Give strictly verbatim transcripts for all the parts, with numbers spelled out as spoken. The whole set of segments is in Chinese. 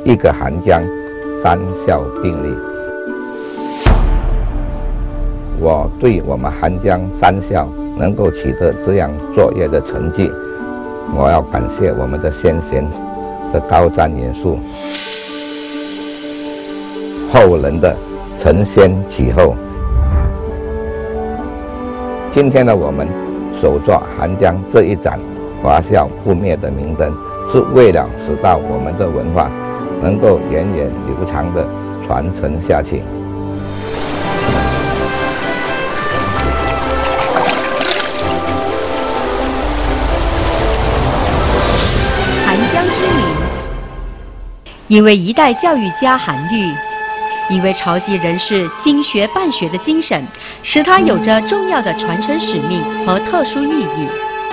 一个韩江，三校并立。我对我们韩江三校能够取得这样卓越的成绩，我要感谢我们的先贤的高瞻远瞩，后人的承先启后。今天的我们手抓韩江这一盏华笑不灭的明灯，是为了使到我们的文化能够源远流长的传承下去。 韩江之名，因为一代教育家韩愈，因为潮籍人士兴学办学的精神，使它有着重要的传承使命和特殊意义。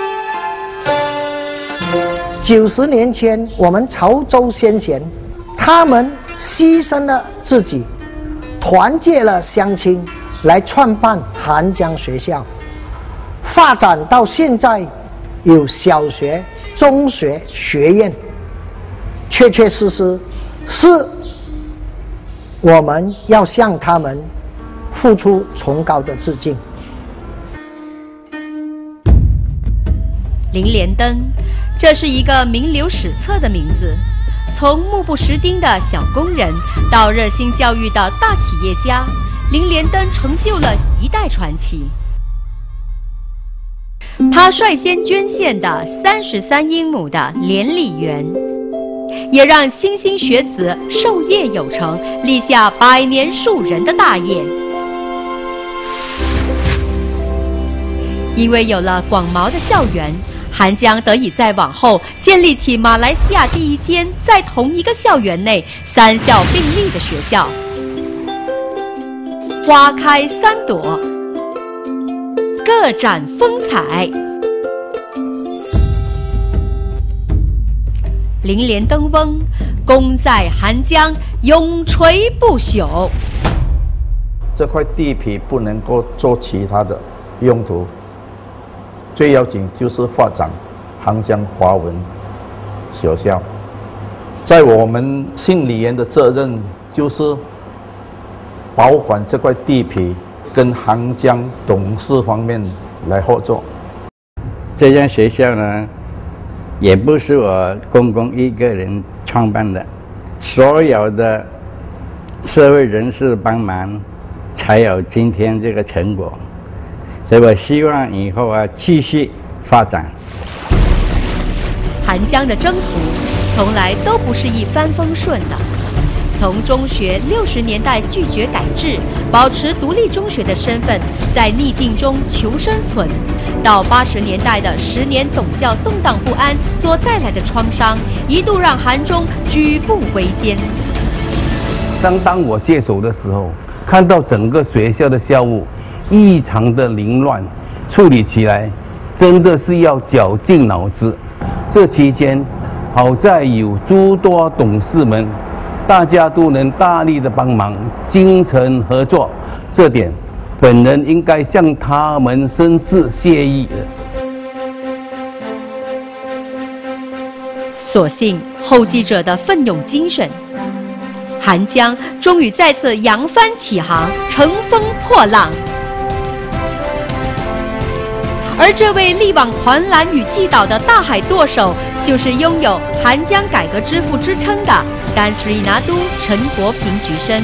九十年前，我们潮州先贤，他们牺牲了自己，团结了乡亲，来创办韩江学校，发展到现在有小学、中学、学院，确确实实是我们要向他们付出崇高的致敬。 林连登，这是一个名留史册的名字。从目不识丁的小工人到热心教育的大企业家，林连登成就了一代传奇。他率先捐献的三十三英亩的连理园，也让莘莘学子授业有成，立下百年树人的大业。因为有了广袤的校园，韩江得以在往后建立起马来西亚第一间在同一个校园内三校并立的学校。花开三朵，各展风采。林连登翁，功在韩江，永垂不朽。 这块地皮不能够做其他的用途，最要紧就是发展韩江华文学校。在我们信理员的责任就是保管这块地皮，跟韩江董事方面来合作。 这间学校呢，也不是我公公一个人创办的，所有的社会人士帮忙，才有今天这个成果。所以我希望以后啊继续发展。 韩江的征途从来都不是一帆风顺的。从中学六十年代拒绝改制，保持独立中学的身份，在逆境中求生存，到八十年代的十年董教动荡不安所带来的创伤，一度让韩中举步维艰。 当当我接手的时候，看到整个学校的校务异常的凌乱，处理起来真的是要绞尽脑汁。这期间，好在有诸多董事们，大家都能大力的帮忙，精诚合作，这点本人应该向他们深致谢意的。 所幸后继者的奋勇精神，韩江终于再次扬帆起航，乘风破浪。而这位力挽狂澜与击倒的大海舵手，就是拥有韩江改革之父之称的丹斯里拿督陈国平局生。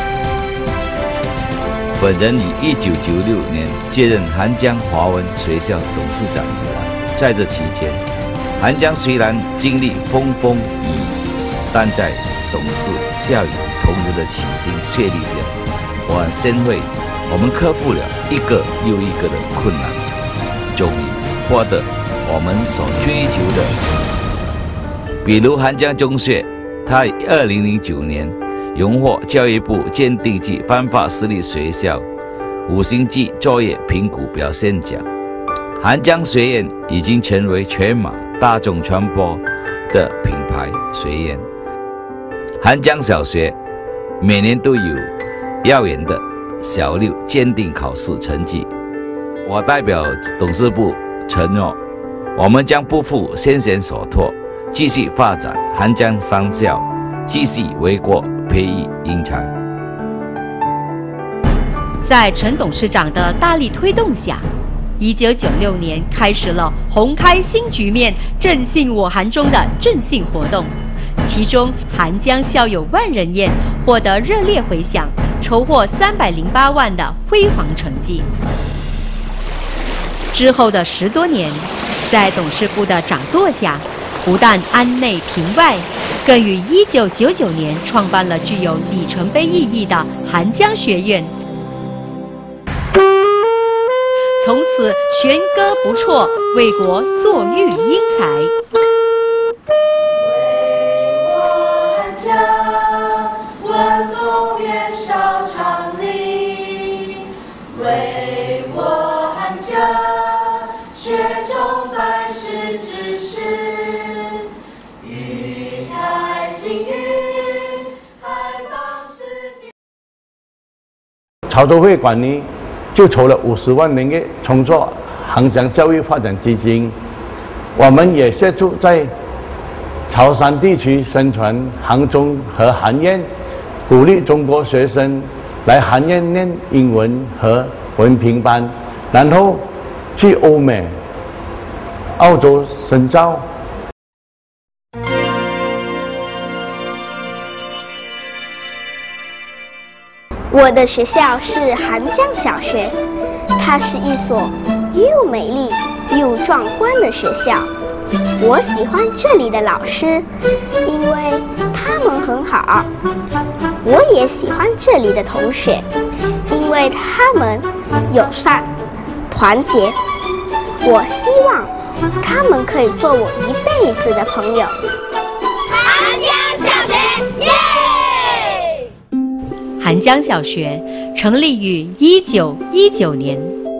本人于一九九六年接任韩江华文学校董事长以来，在这期间，韩江虽然经历风风雨雨，但在董事、校友同仁的齐心协力下，我很欣慰，我们克服了一个又一个的困难，终于获得我们所追求的。比如韩江中学，它于二零零九年荣获教育部鉴定及颁发私立学校五星级作业评估表现奖。韩江学院已经成为全马大众传播的品牌学院。韩江小学每年都有耀眼的小六鉴定考试成绩。我代表董事部承诺，我们将不负先贤所托，继续发展韩江三校， 继续为国培育英才。 在陈董事长的大力推动下，一九九六年开始了红开新局面、振兴我韩中的振兴活动。其中，韩江校友万人宴获得热烈回响，筹获三百零八万的辉煌成绩。之后的十多年，在董事部的掌舵下，不但安内平外，更于一九九九年创办了具有里程碑意义的韩江学院。从此弦歌不辍，为国作育英才。 晚风远烧长林，为我汉江雪中百世之士，玉台星云，海邦之巅。 潮州会馆呢，就筹了五十万ringg的创作杭江教育发展基金。我们也协助在潮汕地区宣传杭中和韩燕。鼓励中国学生来韩燕念英文和文凭班，然后去欧美、澳洲深造。 我的学校是韩江小学，它是一所又美丽又壮观的学校。我喜欢这里的老师，因为他们很好。我也喜欢这里的同学，因为他们友善、团结。我希望他们可以做我一辈子的朋友。 韩江小学，耶！ 韩江小学成立于一九一九年。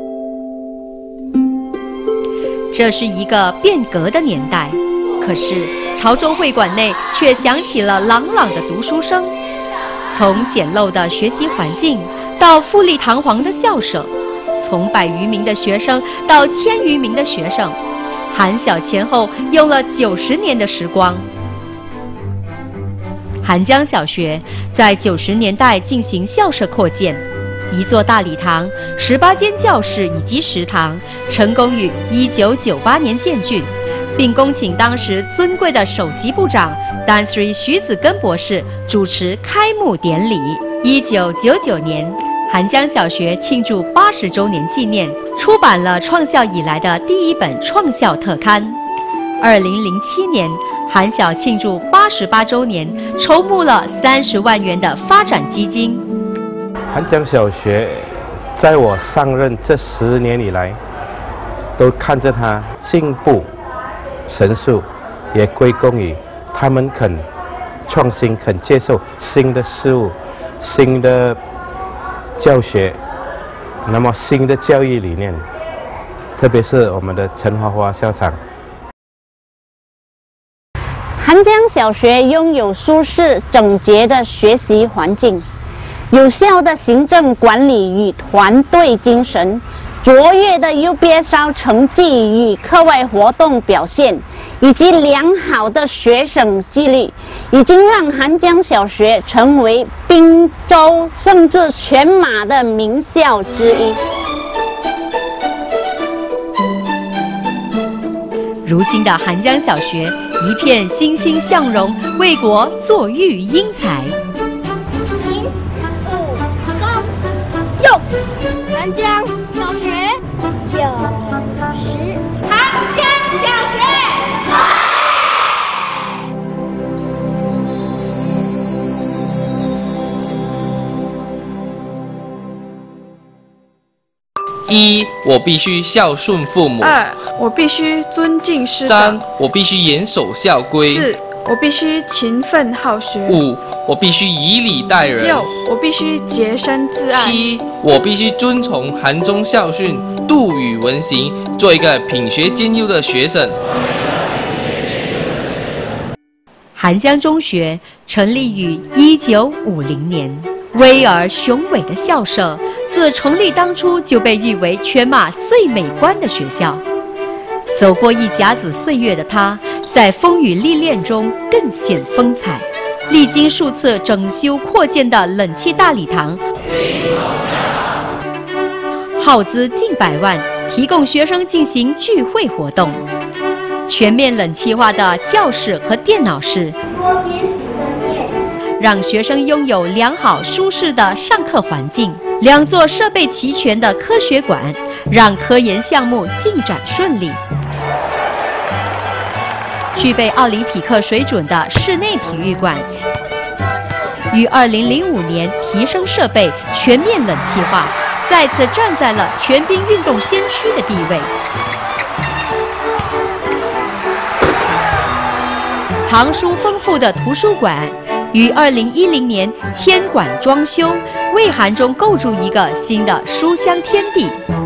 这是一个变革的年代，可是潮州会馆内却响起了朗朗的读书声。从简陋的学习环境到富丽堂皇的校舍，从百余名的学生到千余名的学生，韩小前后用了九十年的时光。韩江小学在九十年代进行校舍扩建。一座大礼堂、十八间教室以及食堂，成功于一九九八年建竣，并恭请当时尊贵的首席部长丹斯里徐子根博士主持开幕典礼。一九九九年，韩江小学庆祝八十周年纪念，出版了创校以来的第一本创校特刊。二零零七年，韩小庆祝八十八周年，筹募了三十万元的发展基金。 韩江小学在我上任这十年以来，都看着它进步神速，也归功于他们肯创新、肯接受新的事物、新的教学，那么新的教育理念，特别是我们的陈华华校长。 韩江小学拥有舒适整洁的学习环境，有效的行政管理与团队精神，卓越的 U B S R 成绩与课外活动表现，以及良好的学生纪律，已经让韩江小学成为滨州甚至全马的名校之一。 如今的韩江小学一片欣欣向荣，为国作育英才。 勤务高用，韩江小学九十，韩江小学。 一，我必须孝顺父母； 二，我必须尊敬师长； 三，我必须严守校规； 四，我必须勤奋好学； 五，我必须以礼待人； 六，我必须洁身自爱； 七，我必须遵从韩中校训，度语文行，做一个品学兼优的学生。 韩江中学成立于一九五零年。巍而雄伟的校舍，自成立当初就被誉为全马最美观的学校。走过一甲子岁月的它，在风雨历练中更显风采。 历经数次整修扩建的冷气大礼堂，耗资近百万，提供学生进行聚会活动。全面冷气化的教室和电脑室，让学生拥有良好舒适的上课环境。两座设备齐全的科学馆，让科研项目进展顺利。具备奥林匹克水准的室内体育馆，于二零零五年提升设备，全面冷气化，再次站在了全兵运动先驱的地位。藏书丰富的图书馆，于二零一零年迁馆装修，为韩中构筑一个新的书香天地。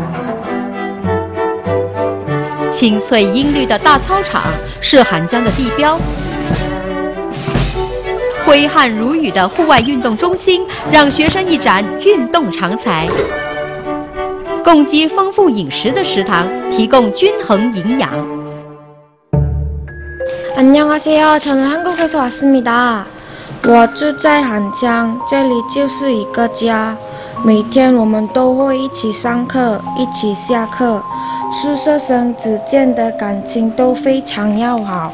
青翠阴绿的大操场是韩江的地标，挥汗如雨的户外运动中心让学生一展运动长才。供给丰富饮食的食堂提供均衡营养。 안녕하세요. 저는 한국에서 왔습니다. 我住在韩江，这里就是一个家。每天我们都会一起上课，一起下课。宿舍生之间的感情都非常要好。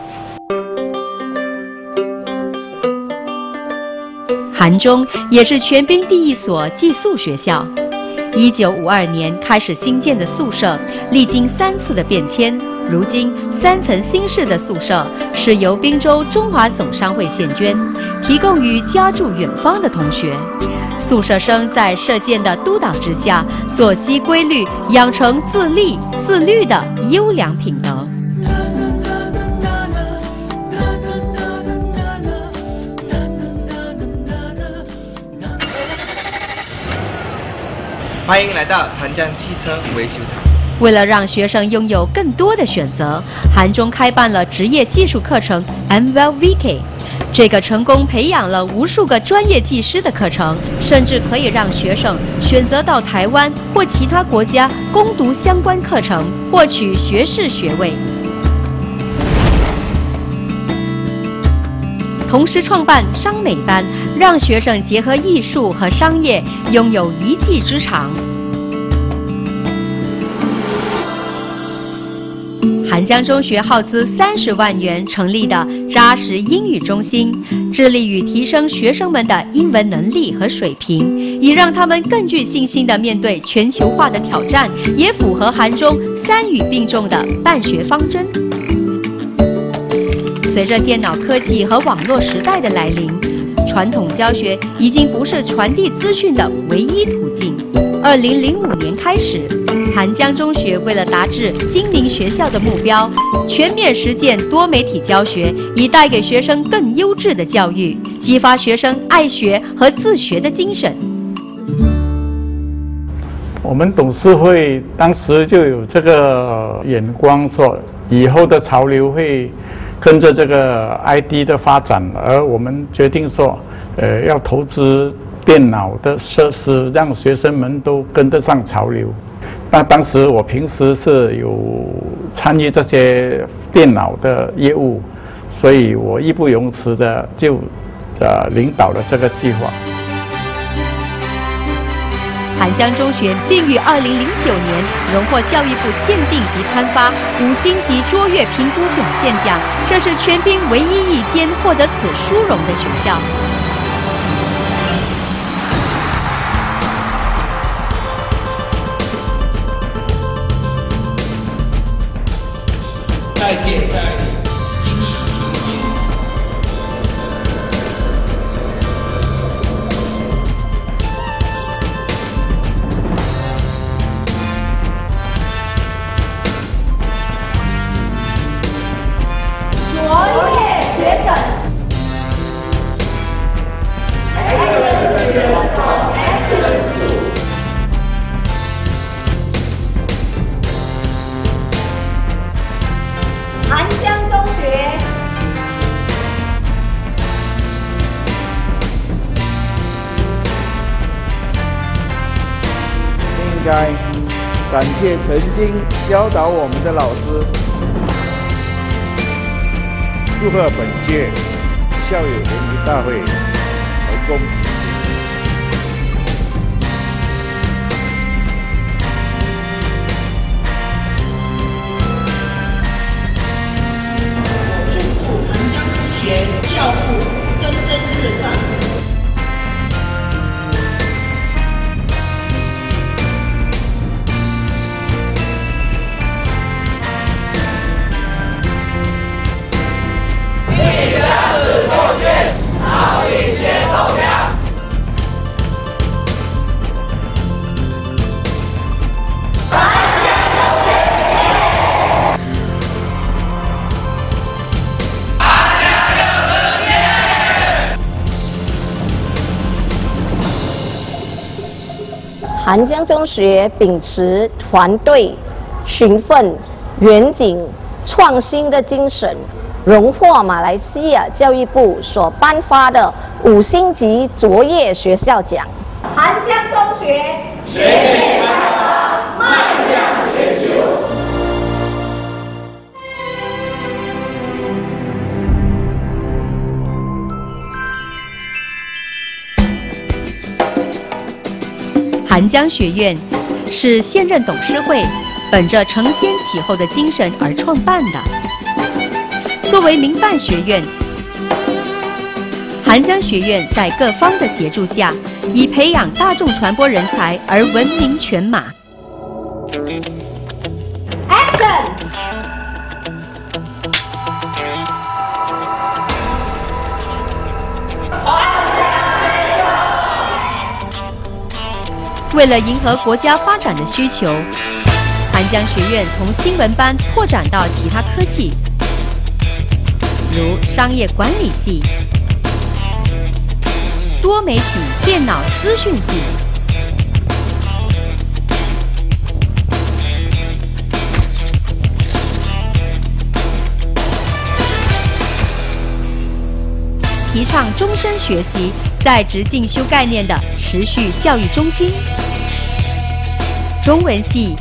韩中也是全兵第一所寄宿学校。一九五二年开始新建的宿舍，历经三次的变迁，如今三层新式的宿舍是由滨州中华总商会献捐，提供于家住远方的同学。宿舍生在舍监的督导之下，作息规律，养成自立自律的优良品德。 欢迎来到韩江汽车维修厂。 为了让学生拥有更多的选择，韩中开办了职业技术课程 M W V K。这个成功培养了无数个专业技师的课程，甚至可以让学生选择到台湾或其他国家攻读相关课程，获取学士学位。同时创办商美班，让学生结合艺术和商业，拥有一技之长。韩江中学耗资三十万元成立的扎实英语中心，致力于提升学生们的英文能力和水平，以让他们更具信心地面对全球化的挑战，也符合韩中三语并重的办学方针。随着电脑科技和网络时代的来临，传统教学已经不是传递资讯的唯一途径。二零零五年开始，韩江中学为了达至精灵学校的目标，全面实践多媒体教学，以带给学生更优质的教育，激发学生爱学和自学的精神。 我们董事会当时就有这个眼光，说以后的潮流会跟着这个 I D 的发展，而我们决定说，呃，要投资电脑的设施，让学生们都跟得上潮流。那当时我平时是有参与这些电脑的业务，所以我义不容辞的就呃领导了这个计划。 韩江中学并于二零零九年荣获教育部鉴定及颁发五星级卓越评估表现奖，这是全兵唯一一间获得此殊荣的学校。 再见，再见，精益求精。 卓越学生 ，Excellence，Excellence。韩江中学， 应该感谢曾经教导我们的老师。 祝贺本届校友联谊大会成功举行。 祝福韩江中学教务蒸蒸日上。 韩江中学秉持团队、勤奋、远景、创新的精神，荣获马来西亚教育部所颁发的五星级卓越学校奖。 韩江中学全面开发，迈向全球。 韩江学院是现任董事会本着承先启后的精神而创办的。作为民办学院，韩江学院在各方的协助下，以培养大众传播人才而闻名全马。 Action！ 为了迎合国家发展的需求，韩江学院从新闻班拓展到其他科系，如商业管理系、多媒体电脑资讯系、提倡终身学习、在职进修概念的持续教育中心。 中文系、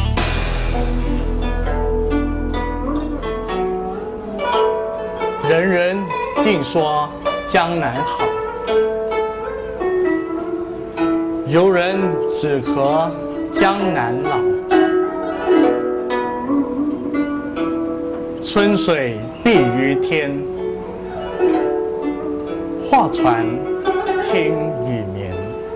人人尽说江南好，游人只合江南老。春水碧于天，画船听雨眠。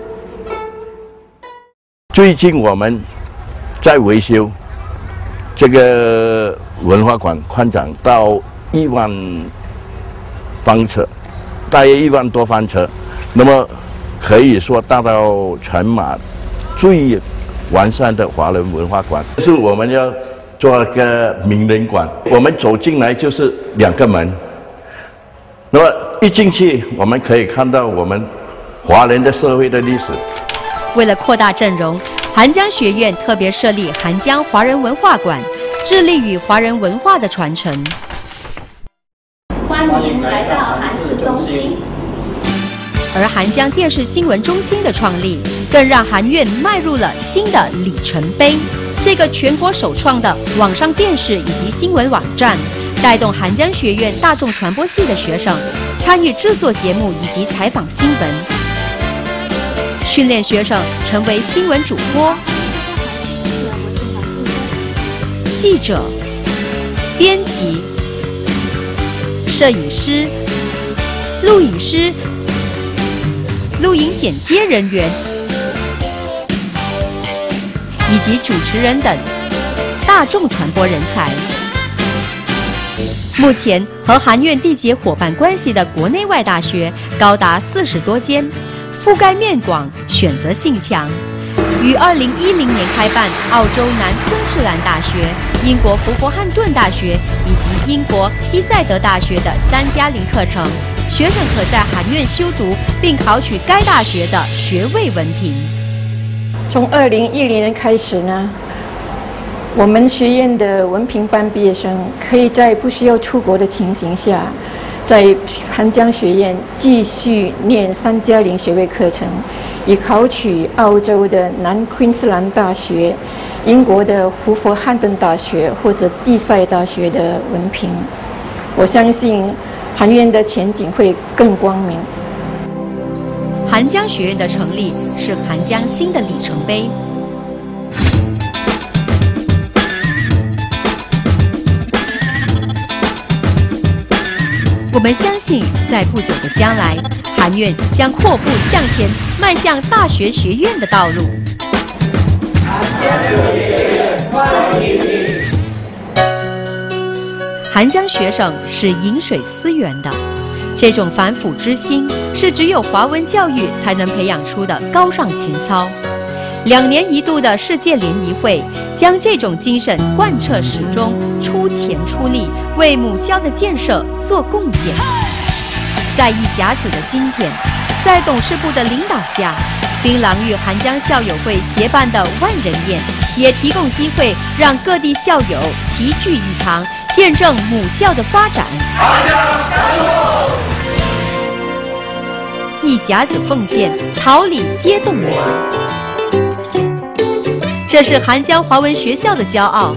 最近我们在维修这个文化馆，宽敞到一万方尺，大约一万多方尺，那么可以说达到全马最完善的华人文化馆。是我们要做一个名人馆，我们走进来就是两个门，那么一进去我们可以看到我们华人的社会的历史。 为了扩大阵容，韩江学院特别设立韩江华人文化馆，致力于华人文化的传承。 欢迎来到韩市中心。 而韩江电视新闻中心的创立，更让韩院迈入了新的里程碑。这个全国首创的网上电视以及新闻网站，带动韩江学院大众传播系的学生参与制作节目以及采访新闻。 训练学生成为新闻主播、记者、编辑、摄影师、录影师、录影剪接人员以及主持人等大众传播人才。目前和韩院缔结伙伴关系的国内外大学高达四十多间。 覆盖面广，选择性强。于二零一零年开办澳洲南昆士兰大学、英国福伯汉顿大学以及英国伊塞德大学的三加零课程，学生可在韩院修读并考取该大学的学位文凭。 从二零一零年开始呢，我们学院的文凭班毕业生可以在不需要出国的情形下。 在韩江学院继续念三加零学位课程，以考取澳洲的南昆士兰大学、英国的胡佛汉顿大学或者蒂赛大学的文凭。我相信， 韩院的前景会更光明。 韩江学院的成立是韩江新的里程碑。我们相信，在不久的将来，韩院将阔步向前，迈向大学学院的道路。韩江学院欢迎你。韩江学省是饮水思源的，这种反腐之心是只有华文教育才能培养出的高尚情操。两年一度的世界联谊会将这种精神贯彻始终，出钱出力为母校的建设做贡献。在一甲子的今天，在董事部的领导下，槟榔与韩江校友会协办的万人宴，也提供机会让各地校友齐聚一堂，见证母校的发展。一甲子奉献，桃李皆栋梁。这是韩江华文学校的骄傲。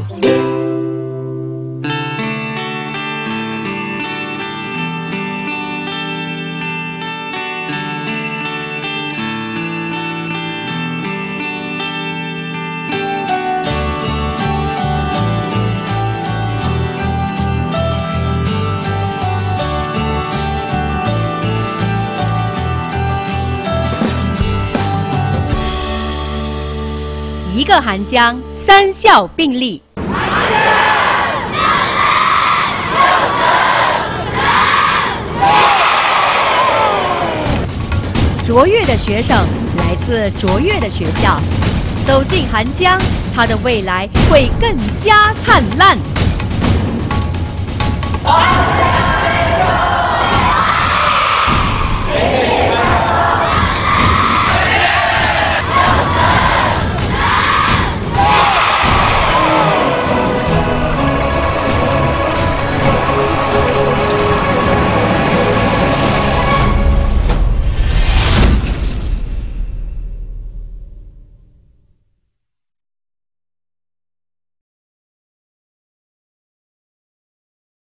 一个韩江，三校并立。卓越的学生来自卓越的学校，走进韩江，他的未来会更加灿烂。